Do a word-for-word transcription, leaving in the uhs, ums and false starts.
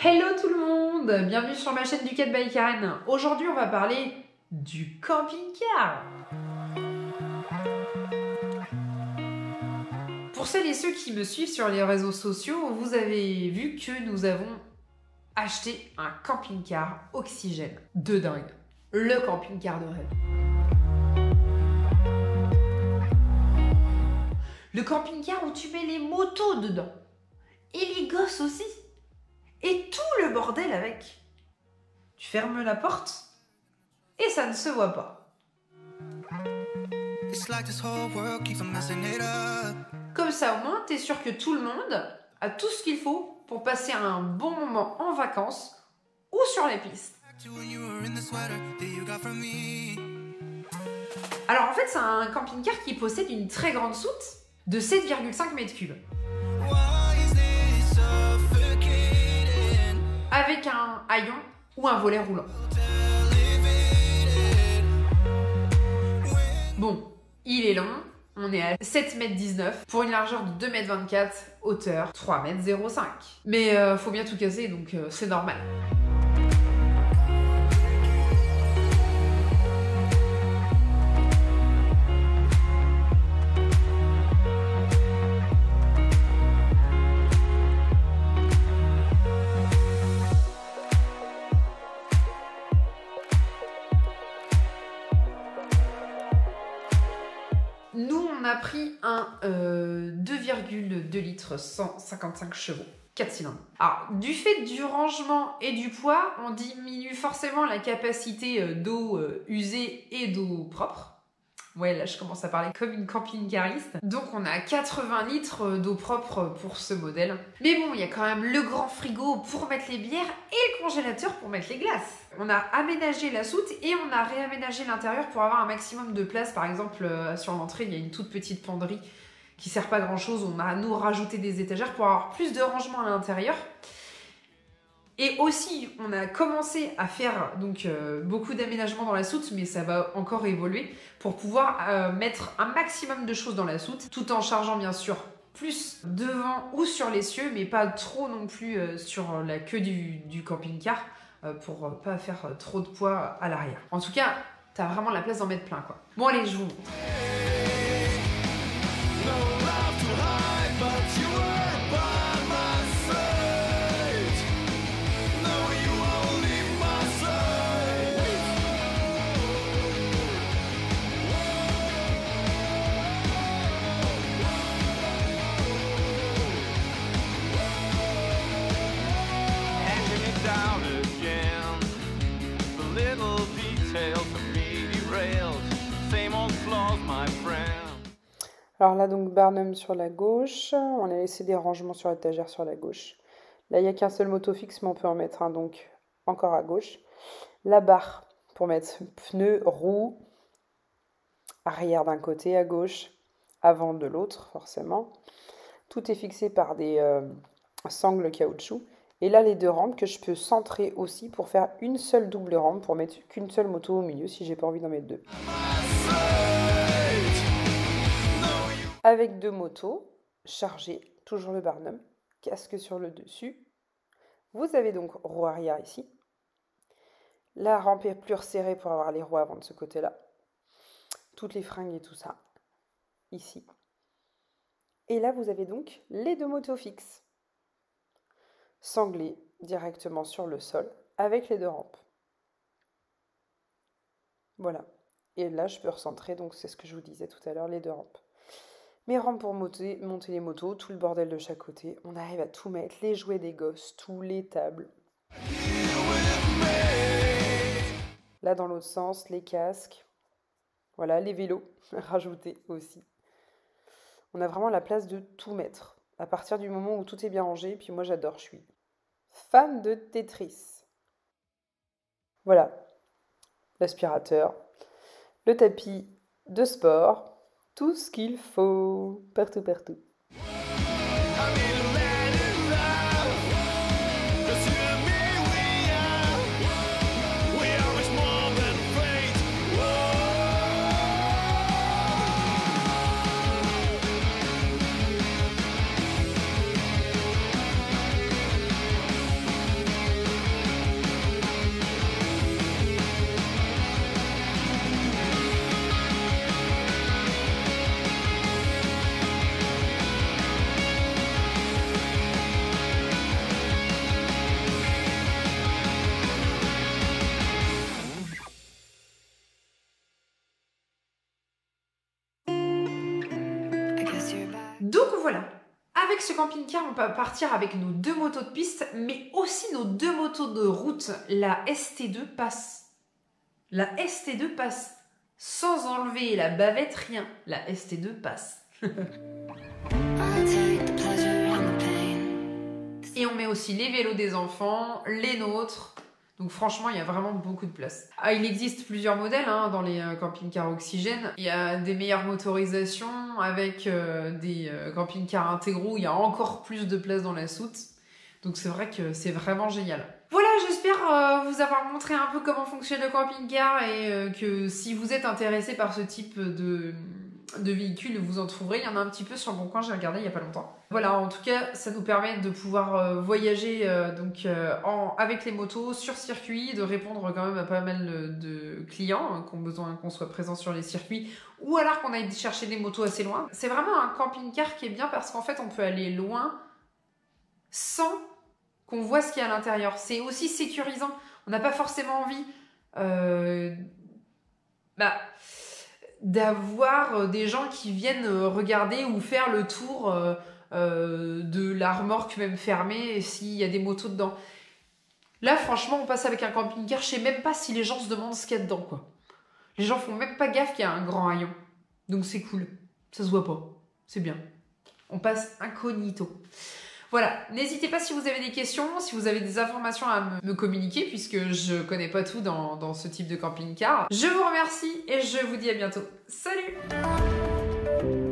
Hello tout le monde, bienvenue sur ma chaîne Ducat by Karen. Aujourd'hui on va parler du camping-car. Pour celles et ceux qui me suivent sur les réseaux sociaux, vous avez vu que nous avons acheté un camping-car oxygène de dingue. Le camping-car de rêve. Le camping-car où tu mets les motos dedans. Et les gosses aussi. Et tout le bordel avec. Tu fermes la porte et ça ne se voit pas. Comme ça au moins, t'es sûr que tout le monde a tout ce qu'il faut pour passer un bon moment en vacances ou sur les pistes. Alors en fait, c'est un camping-car qui possède une très grande soute de sept virgule cinq mètres cubes. Avec un haillon ou un volet roulant. Bon, il est long, on est à sept mètres dix-neuf pour une largeur de deux mètres vingt-quatre, hauteur trois mètres zéro cinq. Mais euh, faut bien tout casser, donc euh, c'est normal. Nous, on a pris un euh, deux virgule deux litres cent cinquante-cinq chevaux, quatre cylindres. Alors, du fait du rangement et du poids, on diminue forcément la capacité d'eau euh, usée et d'eau propre. Ouais, là, je commence à parler comme une camping-cariste. Donc, on a quatre-vingts litres d'eau propre pour ce modèle. Mais bon, il y a quand même le grand frigo pour mettre les bières et le congélateur pour mettre les glaces. On a aménagé la soute et on a réaménagé l'intérieur pour avoir un maximum de place. Par exemple, euh, sur l'entrée, il y a une toute petite penderie qui sert pas à grand-chose. On a, nous, rajouté des étagères pour avoir plus de rangement à l'intérieur. Et aussi, on a commencé à faire donc euh, beaucoup d'aménagements dans la soute, mais ça va encore évoluer pour pouvoir euh, mettre un maximum de choses dans la soute, tout en chargeant bien sûr plus devant ou sur l'essieu, mais pas trop non plus euh, sur la queue du, du camping-car euh, pour euh, pas faire euh, trop de poids à l'arrière. En tout cas, t'as vraiment la place d'en mettre plein, quoi. Bon allez, je vous montre. Alors là, donc, Barnum sur la gauche. On a laissé des rangements sur l'étagère sur la gauche. Là, il n'y a qu'un seul moto fixe, mais on peut en mettre un, donc, encore à gauche. La barre pour mettre pneus, roues, arrière d'un côté à gauche, avant de l'autre, forcément. Tout est fixé par des euh, sangles caoutchouc. Et là, les deux rampes que je peux centrer aussi pour faire une seule double rampe, pour mettre qu'une seule moto au milieu, si j'ai pas envie d'en mettre deux. Avec deux motos chargées, toujours le Barnum, casque sur le dessus. Vous avez donc roue arrière ici. La rampe est plus resserrée pour avoir les roues avant de ce côté-là. Toutes les fringues et tout ça, ici. Et là, vous avez donc les deux motos fixes, sanglées directement sur le sol, avec les deux rampes. Voilà. Et là, je peux recentrer, donc c'est ce que je vous disais tout à l'heure, les deux rampes. Mes rampes pour monter, monter les motos, tout le bordel de chaque côté. On arrive à tout mettre, les jouets des gosses, tous les tables. Là, dans l'autre sens, les casques. Voilà, les vélos, rajoutés aussi. On a vraiment la place de tout mettre. À partir du moment où tout est bien rangé, puis moi j'adore, je suis fan de Tetris. Voilà, l'aspirateur, le tapis de sport. Tout ce qu'il faut, partout, partout. voilà. Avec ce camping-car, on peut partir avec nos deux motos de piste, mais aussi nos deux motos de route. La S T deux passe. La S T deux passe. Sans enlever la bavette, rien. La S T deux passe. Et on met aussi les vélos des enfants, les nôtres. Donc franchement, il y a vraiment beaucoup de place. Ah, il existe plusieurs modèles hein, dans les euh, camping-cars oxygène. Il y a des meilleures motorisations avec euh, des euh, camping-cars intégraux. Il y a encore plus de place dans la soute. Donc c'est vrai que c'est vraiment génial. Voilà, j'espère euh, vous avoir montré un peu comment fonctionne le camping-car et euh, que si vous êtes intéressé par ce type de, de véhicule, vous en trouverez. Il y en a un petit peu sur le Bon Coin, j'ai regardé il n'y a pas longtemps. Voilà, en tout cas, ça nous permet de pouvoir euh, voyager euh, donc, euh, en, avec les motos sur circuit, de répondre quand même à pas mal de, de clients hein, qui ont besoin qu'on soit présent sur les circuits ou alors qu'on aille chercher des motos assez loin. C'est vraiment un camping-car qui est bien parce qu'en fait, on peut aller loin sans qu'on voit ce qu'il y a à l'intérieur. C'est aussi sécurisant. On n'a pas forcément envie euh, bah, d'avoir des gens qui viennent regarder ou faire le tour euh, euh, de la remorque même fermée s'il y a des motos dedans. Là, franchement, on passe avec un camping-car. Je sais même pas si les gens se demandent ce qu'il y a dedans, quoi. Les gens font même pas gaffe qu'il y a un grand rayon. Donc c'est cool. Ça se voit pas. C'est bien. On passe incognito. Voilà, n'hésitez pas si vous avez des questions, si vous avez des informations à me, me communiquer, puisque je connais pas tout dans, dans ce type de camping-car. Je vous remercie et je vous dis à bientôt. Salut!